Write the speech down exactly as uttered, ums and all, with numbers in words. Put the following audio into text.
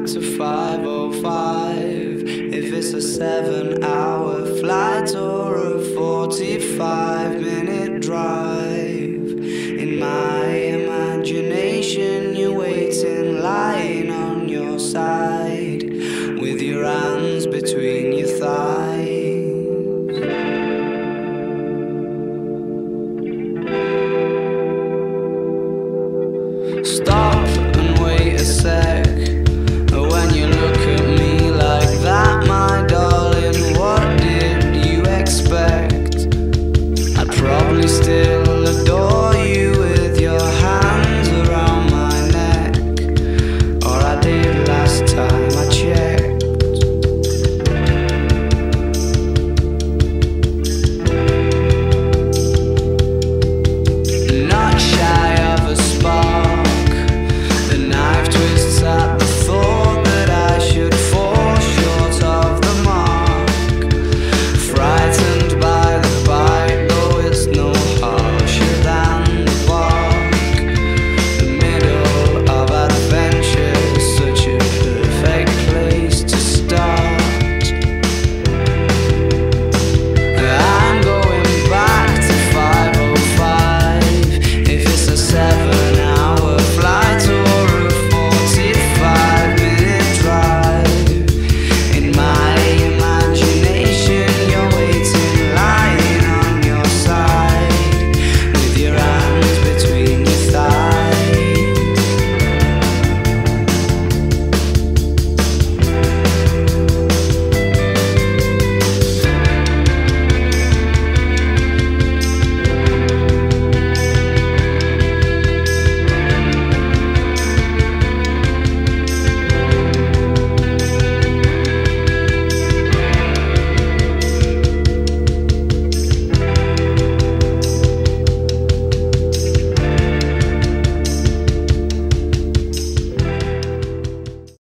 to five oh five. If it's a seven hour flight or a forty-five minute drive. In my imagination you're waiting, lying on your side, with your